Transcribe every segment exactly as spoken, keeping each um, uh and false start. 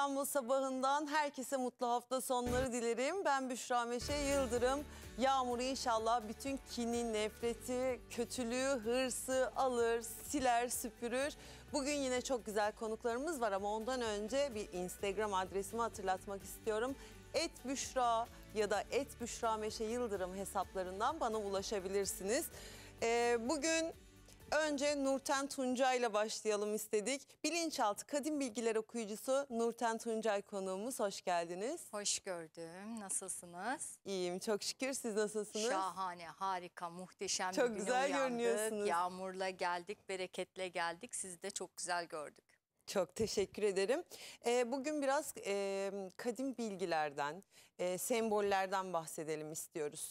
İstanbul sabahından herkese mutlu hafta sonları dilerim. Ben Büşra Meşe Yıldırım. Yağmur inşallah bütün kini, nefreti, kötülüğü, hırsı alır, siler, süpürür. Bugün yine çok güzel konuklarımız var ama ondan önce bir Instagram adresimi hatırlatmak istiyorum. et büşra ya da et büşra meşe yıldırım hesaplarından bana ulaşabilirsiniz. Ee, bugün önce Nurten Tuncay ile başlayalım istedik. Bilinçaltı Kadim Bilgiler okuyucusu Nurten Tuncay konuğumuz. Hoş geldiniz. Hoş gördüm. Nasılsınız? İyiyim çok şükür. Siz nasılsınız? Şahane, harika, muhteşem çok bir güne güzel uyandık. görünüyorsunuz. Yağmurla geldik, bereketle geldik. Sizi de çok güzel gördük. Çok teşekkür ederim. Ee, bugün biraz e, kadim bilgilerden, e, sembollerden bahsedelim istiyoruz.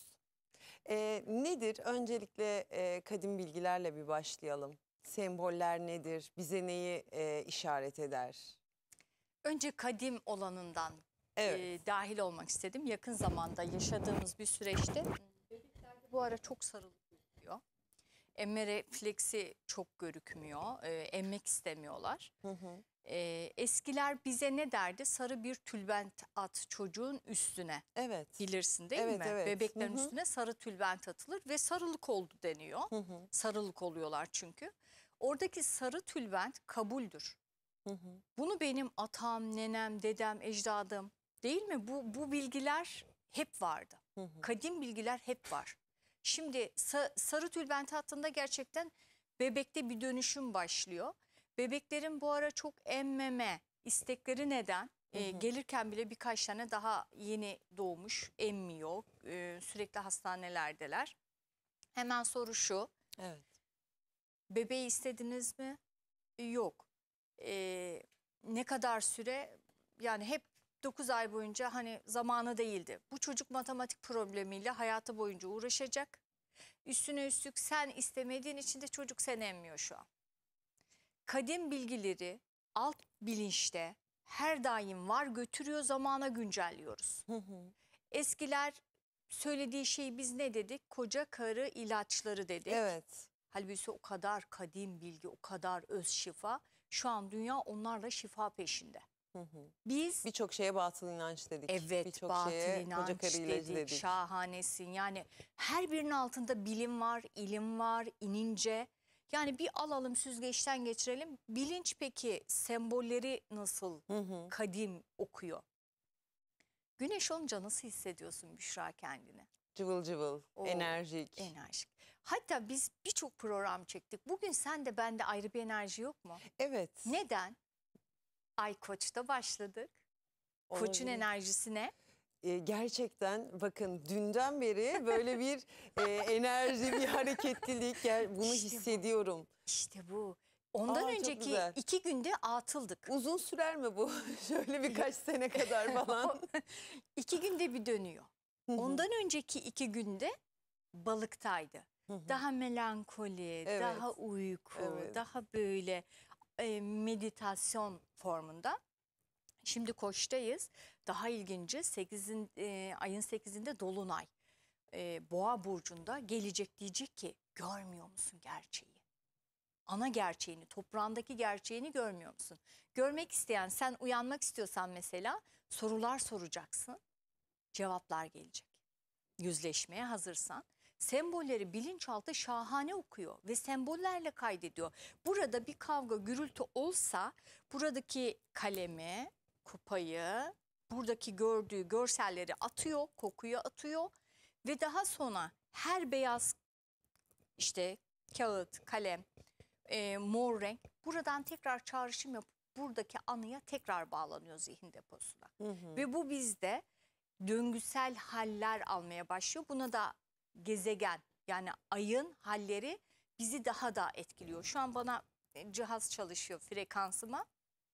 E, nedir? Öncelikle e, kadim bilgilerle bir başlayalım. Semboller nedir? Bize neyi e, işaret eder? Önce kadim olanından Evet. e, dahil olmak istedim. Yakın zamanda yaşadığımız bir süreçte bebeklerde bu ara çok sarılık gözüküyor. Emme refleksi çok görükmüyor. E, emmek istemiyorlar. Hı hı. E, eskiler bize ne derdi? Sarı bir tülbent at çocuğun üstüne. Evet. Bilirsin değil Evet, mi? evet. Bebeklerin Hı hı. üstüne sarı tülbent atılır ve sarılık oldu deniyor. Hı hı. Sarılık oluyorlar çünkü. Oradaki sarı tülbent kabuldür. Hı hı. Bunu benim atam, nenem, dedem, ecdadım değil mi? Bu, bu bilgiler hep vardı. Hı hı. Kadim bilgiler hep var. Şimdi sa sarı tülbent hattında gerçekten bebekte bir dönüşüm başlıyor. Bebeklerin bu ara çok emmeme istekleri neden? Hı hı. E, gelirken bile birkaç tane daha yeni doğmuş, emmiyor. E, sürekli hastanelerdeler. Hemen soru şu. Evet. Bebeği istediniz mi? Yok. E, ne kadar süre? Yani hep dokuz ay boyunca hani zamanı değildi. Bu çocuk matematik problemiyle hayatı boyunca uğraşacak. Üstüne üstlük sen istemediğin için de çocuk seni emmiyor şu an. Kadim bilgileri alt bilinçte her daim var, götürüyor, zamana güncelliyoruz. Hı hı. Eskiler söylediği şeyi biz ne dedik? Koca karı ilaçları dedik. Evet. Halbuki o kadar kadim bilgi, o kadar öz şifa. Şu an dünya onlarla şifa peşinde. Hı hı. Biz Birçok şeye batıl inanç dedik. evet Birçok batıl şeye inanç koca karı ilacı dedik, dedik. şahanesin. Yani her birinin altında bilim var, ilim var, inince. Yani bir alalım süzgeçten geçirelim. Bilinç peki sembolleri nasıl Hı hı. kadim okuyor? Güneş olunca nasıl hissediyorsun Büşra kendini? Cıvıl cıvıl, Oo, enerjik. enerjik. Hatta biz birçok program çektik. Bugün sen de bende ayrı bir enerji yok mu? Evet. Neden? Ay Koç'ta başladık. Koç'un Olabilir. enerjisi ne? Ee, gerçekten bakın dünden beri böyle bir e, enerji, bir hareketlilik gel, bunu İşte bu. hissediyorum. İşte bu. Ondan Aa, çok önceki güzel. iki günde atıldık. Uzun sürer mi bu? Şöyle birkaç sene kadar falan. İki günde bir dönüyor. Ondan önceki iki günde balıktaydı. Daha melankoli, Evet. daha uyku, Evet. daha böyle e, meditasyon formunda. Şimdi Koç'tayız. Daha ilginci sekizin, e, ayın sekizinde Dolunay. E, Boğa burcunda gelecek, diyecek ki görmüyor musun gerçeği? Ana gerçeğini, toprağındaki gerçeğini görmüyor musun? Görmek isteyen, sen uyanmak istiyorsan mesela sorular soracaksın, cevaplar gelecek. Yüzleşmeye hazırsan, sembolleri bilinçaltı şahane okuyor ve sembollerle kaydediyor. Burada bir kavga, gürültü olsa buradaki kalemi, kupayı, buradaki gördüğü görselleri atıyor, kokuyu atıyor ve daha sonra her beyaz işte kağıt, kalem, e, mor renk buradan tekrar çağrışım yapıp buradaki anıya tekrar bağlanıyor zihin deposuna. Hı hı. Ve bu bizde döngüsel haller almaya başlıyor. Buna da gezegen yani ayın halleri bizi daha da etkiliyor. Şu an bana cihaz çalışıyor frekansıma.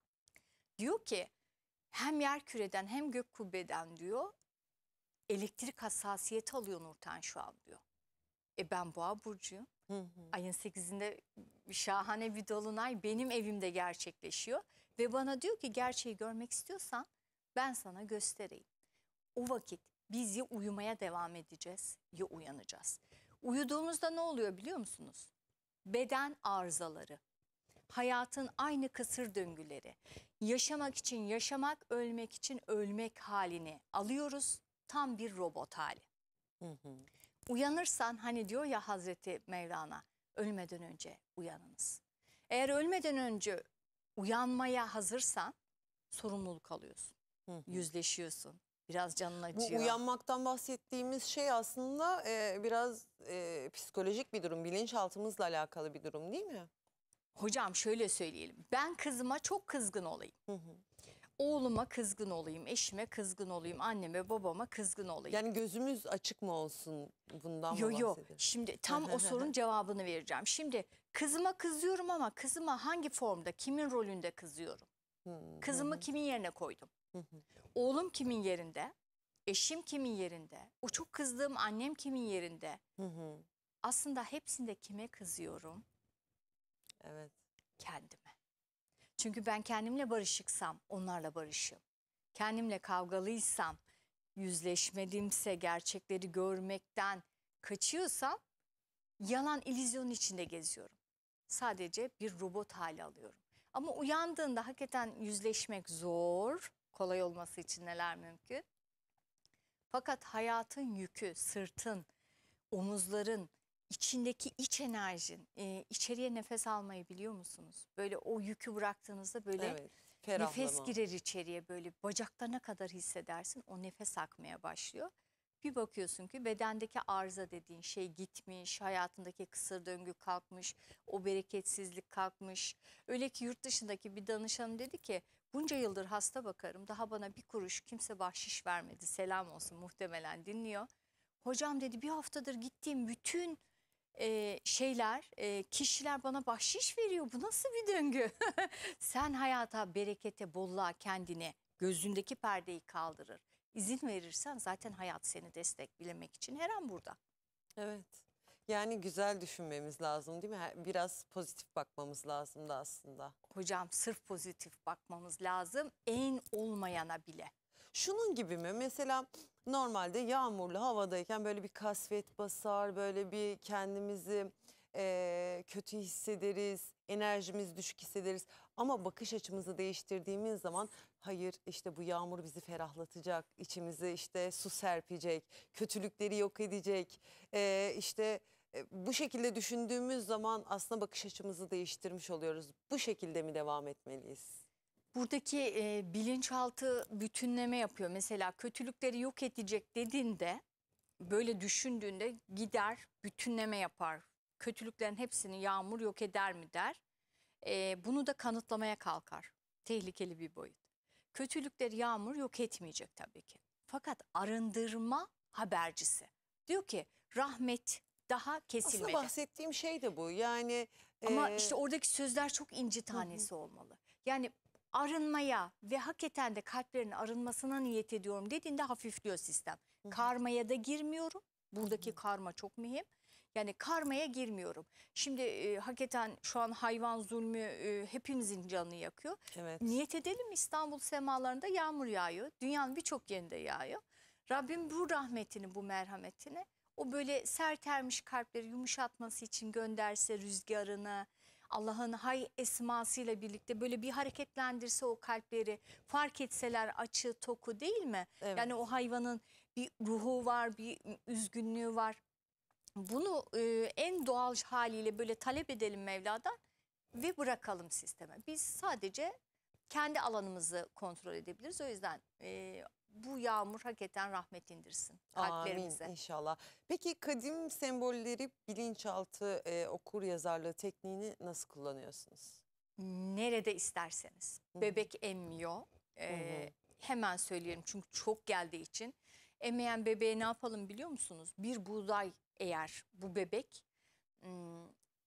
Diyor ki hem yer küreden hem gök kubbeden diyor elektrik hassasiyeti alıyor Nurten şu an diyor. E ben Boğa burcuyum. Hı hı. Ayın sekizinde şahane bir dolunay benim evimde gerçekleşiyor. Ve bana diyor ki gerçeği görmek istiyorsan ben sana göstereyim. O vakit biz ya uyumaya devam edeceğiz ya uyanacağız. Uyuduğumuzda ne oluyor biliyor musunuz? Beden arızaları, hayatın aynı kısır döngüleri. Yaşamak için yaşamak, ölmek için ölmek halini alıyoruz. Tam bir robot hali. Hı hı. Uyanırsan hani diyor ya Hazreti Mevlana, ölmeden önce uyanınız. Eğer ölmeden önce uyanmaya hazırsan sorumluluk alıyorsun. Hı hı. Yüzleşiyorsun. Biraz canın Bu acıyor. uyanmaktan bahsettiğimiz şey aslında e, biraz e, psikolojik bir durum, bilinçaltımızla alakalı bir durum değil mi? Hocam şöyle söyleyelim. Ben kızıma çok kızgın olayım. Hı hı. Oğluma kızgın olayım, eşime kızgın olayım, anneme babama kızgın olayım. Yani gözümüz açık mı olsun, bundan Yo mı yo bahsediyorsun? şimdi tam o sorunun cevabını vereceğim. Şimdi kızıma kızıyorum ama kızıma hangi formda, kimin rolünde kızıyorum? Hı hı. Kızımı kimin yerine koydum? Hı hı. Oğlum kimin yerinde? Eşim kimin yerinde? O çok kızdığım annem kimin yerinde? Hı hı. Aslında hepsinde kime kızıyorum? Evet. Kendime. Çünkü ben kendimle barışıksam onlarla barışım. Kendimle kavgalıysam, yüzleşmedimse, gerçekleri görmekten kaçıyorsam yalan illüzyon içinde geziyorum. Sadece bir robot hali alıyorum. Ama uyandığında hakikaten yüzleşmek zor. Kolay olması için neler mümkün? Fakat hayatın yükü, sırtın, omuzların, içindeki iç enerjin, e, içeriye nefes almayı biliyor musunuz? Böyle o yükü bıraktığınızda böyle Evet. nefes Ferahlama. girer içeriye, böyle bacaklarına kadar hissedersin. O nefes akmaya başlıyor. Bir bakıyorsun ki bedendeki arıza dediğin şey gitmiş, hayatındaki kısır döngü kalkmış, o bereketsizlik kalkmış. Öyle ki yurt dışındaki bir danışanım dedi ki bunca yıldır hasta bakarım, daha bana bir kuruş kimse bahşiş vermedi, selam olsun, muhtemelen dinliyor. Hocam dedi bir haftadır gittiğim bütün e, şeyler, e, kişiler bana bahşiş veriyor. Bu nasıl bir döngü? Sen hayata, berekete, bolluğa kendini, gözündeki perdeyi kaldırır. İzin verirsen zaten hayat seni desteklemek için her an burada. Evet. Yani güzel düşünmemiz lazım değil mi? Her- Biraz pozitif bakmamız lazım da aslında. Hocam sırf pozitif bakmamız lazım en olmayana bile. Şunun gibi mi? Mesela normalde yağmurlu havadayken böyle bir kasvet basar, böyle bir kendimizi eee, kötü hissederiz, enerjimiz düşük hissederiz. Ama bakış açımızı değiştirdiğimiz zaman hayır işte bu yağmur bizi ferahlatacak, içimize işte su serpecek, kötülükleri yok edecek. Eee, işte e, bu şekilde düşündüğümüz zaman aslında bakış açımızı değiştirmiş oluyoruz. Bu şekilde mi devam etmeliyiz? Buradaki e, bilinçaltı bütünleme yapıyor. Mesela kötülükleri yok edecek dediğinde, böyle düşündüğünde gider bütünleme yapar. Kötülüklerin hepsini yağmur yok eder mi der. E, bunu da kanıtlamaya kalkar. Tehlikeli bir boyut. Kötülükleri yağmur yok etmeyecek tabii ki. Fakat arındırma habercisi. Diyor ki rahmet daha Aslında kesilmedi. bahsettiğim şey de bu. Yani Ama eee, işte oradaki sözler çok inci Hı hı. tanesi olmalı. Yani arınmaya ve hakikaten de kalplerin arınmasına niyet ediyorum dediğinde hafifliyor sistem. Hı hı. Karmaya da girmiyorum. Buradaki Hı hı. karma çok mühim. Yani karmaya girmiyorum. Şimdi e, hakikaten şu an hayvan zulmü e, hepimizin canını yakıyor. Evet. Niyet edelim, İstanbul semalarında yağmur yağıyor. Dünyanın birçok yerinde yağıyor. Rabbim bu rahmetini, bu merhametini o böyle sertermiş kalpleri yumuşatması için gönderse rüzgarını, Allah'ın hay esmasıyla birlikte böyle bir hareketlendirse o kalpleri, fark etseler açı toku değil mi? Evet. Yani o hayvanın bir ruhu var, bir üzgünlüğü var. Bunu e, en doğal haliyle böyle talep edelim Mevla'dan ve bırakalım sisteme. Biz sadece kendi alanımızı kontrol edebiliriz. O yüzden e, bu yağmur hakikaten rahmet indirsin Amin kalplerimize. inşallah. Peki kadim sembolleri bilinçaltı e, okur yazarlığı tekniğini nasıl kullanıyorsunuz? Nerede isterseniz. Hı hı. Bebek emmiyor. E, Hı hı. hemen söyleyelim çünkü çok geldiği için. Emmeyen bebeğe ne yapalım biliyor musunuz? Bir buğday eğer bu bebek hmm,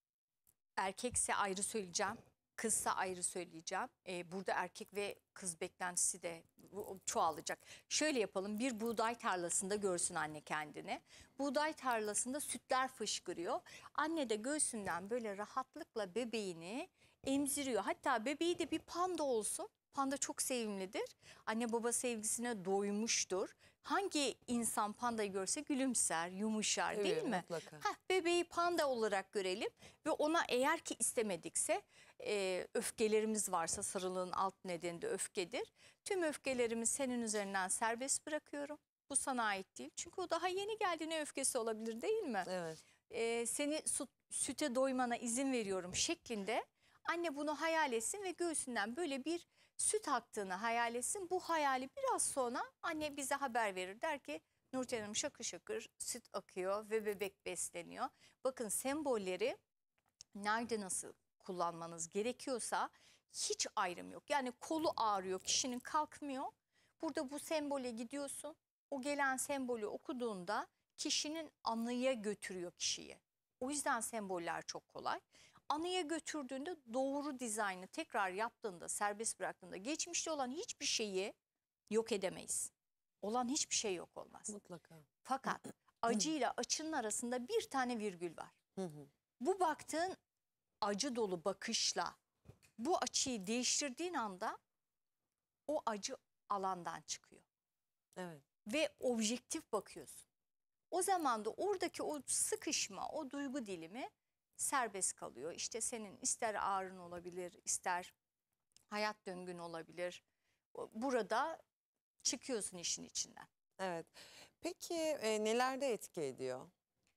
erkekse ayrı söyleyeceğim. Kızsa ayrı söyleyeceğim. Ee, burada erkek ve kız beklentisi de bu- çoğalacak. Şöyle yapalım, bir buğday tarlasında görsün anne kendini. Buğday tarlasında sütler fışkırıyor. Anne de göğsünden böyle rahatlıkla bebeğini emziriyor. Hatta bebeği de bir panda olsun. Panda çok sevimlidir. Anne baba sevgisine doymuştur. Hangi insan pandayı görse gülümser, yumuşar, değil Tabii, mi? mutlaka. Heh, bebeği panda olarak görelim ve ona eğer ki istemedikse, e, öfkelerimiz varsa, sarılığın alt nedeni de öfkedir. Tüm öfkelerimi senin üzerinden serbest bırakıyorum. Bu sana ait değil. Çünkü o daha yeni geldi, ne öfkesi olabilir, değil mi? Evet. E, seni su, süte doymana izin veriyorum şeklinde anne bunu hayal etsin ve göğsünden böyle bir süt aktığını hayal etsin. Bu hayali biraz sonra anne bize haber verir, der ki Nurten Hanım şakır şakır süt akıyor ve bebek besleniyor. Bakın, sembolleri nerede nasıl kullanmanız gerekiyorsa hiç ayrım yok. Yani kolu ağrıyor, kişinin kalkmıyor. Burada bu sembole gidiyorsun. O gelen sembolü okuduğunda kişinin anıya götürüyor kişiyi. O yüzden semboller çok kolay. Anıya götürdüğünde doğru dizaynı tekrar yaptığında, serbest bıraktığında geçmişte olan hiçbir şeyi yok edemeyiz. Olan hiçbir şey yok olmaz. Mutlaka. Fakat acıyla açının arasında bir tane virgül var. Hı hı. Bu baktığın acı dolu bakışla bu açıyı değiştirdiğin anda o acı alandan çıkıyor. Evet. Ve objektif bakıyorsun. O zaman da oradaki o sıkışma, o duygu dilimi serbest kalıyor. İşte senin ister ağrın olabilir, ister hayat döngün olabilir. Burada çıkıyorsun işin içinden. Evet. Peki e, nelerde etki ediyor?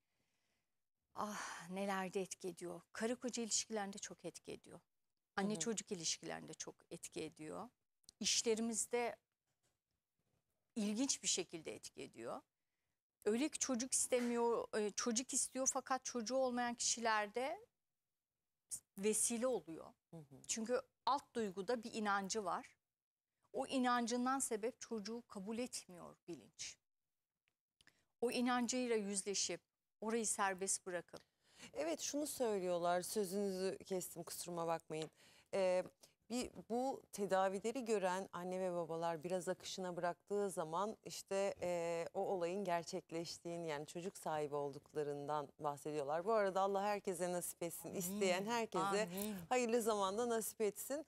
Ah, nelerde etki ediyor. Karı koca ilişkilerinde çok etki ediyor. Anne hı. çocuk ilişkilerinde çok etki ediyor. İşlerimizde ilginç bir şekilde etki ediyor. Öyle ki çocuk istemiyor, e, çocuk istiyor fakat çocuğu olmayan kişilerde vesile oluyor. Hı hı. Çünkü alt duyguda bir inancı var. O inancından sebep çocuğu kabul etmiyor bilinç. O inancıyla yüzleşip orayı serbest bırakıp Evet, şunu söylüyorlar, sözünüzü kestim, kusuruma bakmayın. Ee, bir, bu tedavileri gören anne ve babalar biraz akışına bıraktığı zaman işte e, o olayın gerçekleştiğini, yani çocuk sahibi olduklarından bahsediyorlar. Bu arada Allah herkese nasip etsin, isteyen herkese Amin. hayırlı zamanda nasip etsin.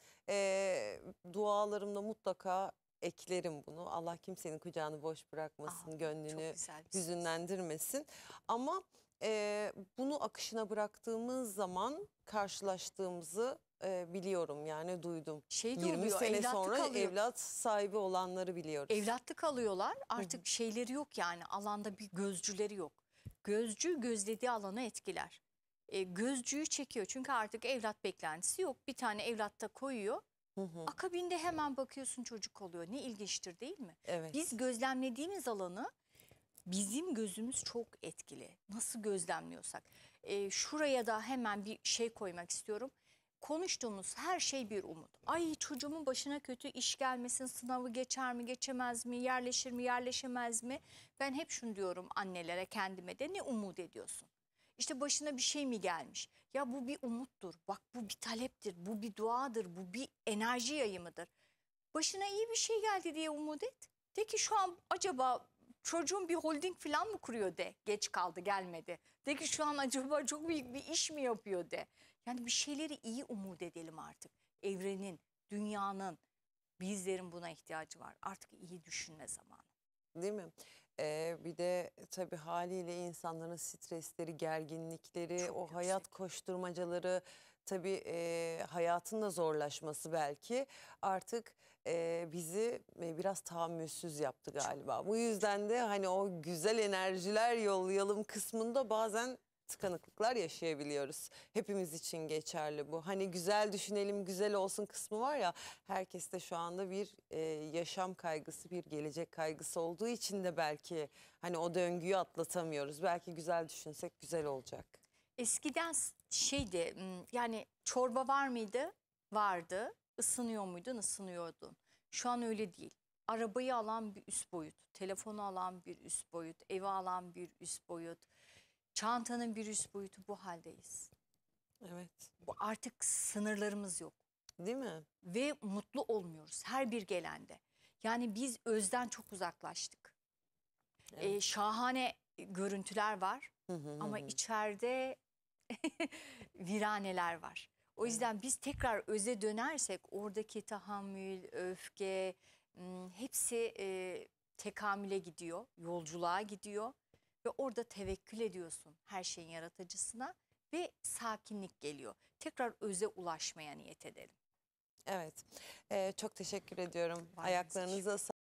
Ee, dualarımda mutlaka eklerim bunu. Allah kimsenin kucağını boş bırakmasın, Amin. gönlünü Çok güzel bir söz. hüzünlendirmesin. Ama e, bunu akışına bıraktığımız zaman karşılaştığımızı e, biliyorum, yani duydum. Şey de yirmi oluyor, sene evlatlık sonra alıyor. evlat sahibi olanları biliyoruz. Evlatlık alıyorlar, artık şeyleri yok, yani alanda bir gözcüleri yok. Gözcü gözlediği alanı etkiler. E, gözcüyü çekiyor çünkü artık evlat beklentisi yok. Bir tane evlatta koyuyor. Hı hı. Akabinde hemen bakıyorsun çocuk oluyor. Ne ilginçtir, değil mi? Evet. Biz gözlemlediğimiz alanı, bizim gözümüz çok etkili. Nasıl gözlemliyorsak. E, şuraya da hemen bir şey koymak istiyorum. Konuştuğumuz her şey bir umut. Ay, çocuğumun başına kötü iş gelmesin, sınavı geçer mi, geçemez mi, yerleşir mi, yerleşemez mi? Ben hep şunu diyorum annelere, kendime de, ne umut ediyorsun? İşte başına bir şey mi gelmiş? Ya bu bir umuttur, bak bu bir taleptir, bu bir duadır, bu bir enerji yayımıdır. Başına iyi bir şey geldi diye umut et. De ki şu an acaba çocuğun bir holding falan mı kuruyor de. Geç kaldı, gelmedi. De ki şu an acaba çok büyük bir iş mi yapıyor de. Yani bir şeyleri iyi umut edelim artık. Evrenin, dünyanın, bizlerin buna ihtiyacı var. Artık iyi düşünme zamanı. Değil mi? Ee, bir de tabii haliyle insanların stresleri, gerginlikleri, Çok o yüksek. hayat koşturmacaları, tabii e, hayatın da zorlaşması belki artık e, bizi e, biraz tahammülsüz yaptı galiba. Bu yüzden de hani o güzel enerjiler yollayalım kısmında bazen tıkanıklıklar yaşayabiliyoruz. Hepimiz için geçerli bu. Hani güzel düşünelim, güzel olsun kısmı var ya, herkeste şu anda bir e, yaşam kaygısı, bir gelecek kaygısı olduğu için de belki hani o döngüyü atlatamıyoruz. Belki güzel düşünsek güzel olacak. Eskiden s- şeydi, m, yani çorba var mıydı? Vardı. Isınıyor muydun? Isınıyordun. Şu an öyle değil. Arabayı alan bir üst boyut, telefonu alan bir üst boyut, evi alan bir üst boyut, çantanın bir üst boyutu, bu haldeyiz. Evet. Bu artık sınırlarımız yok Değil mi? ve mutlu olmuyoruz her bir gelende. Yani biz özden çok uzaklaştık. Evet. Ee, şahane görüntüler var Hı hı hı ama hı. içeride viraneler var. O yüzden biz tekrar öze dönersek oradaki tahammül, öfke m, hepsi e, tekamüle gidiyor, yolculuğa gidiyor. Ve orada tevekkül ediyorsun her şeyin yaratıcısına ve sakinlik geliyor. Tekrar öze ulaşmaya niyet edelim. Evet. Ee, çok teşekkür ediyorum. Ben de Ayaklarınıza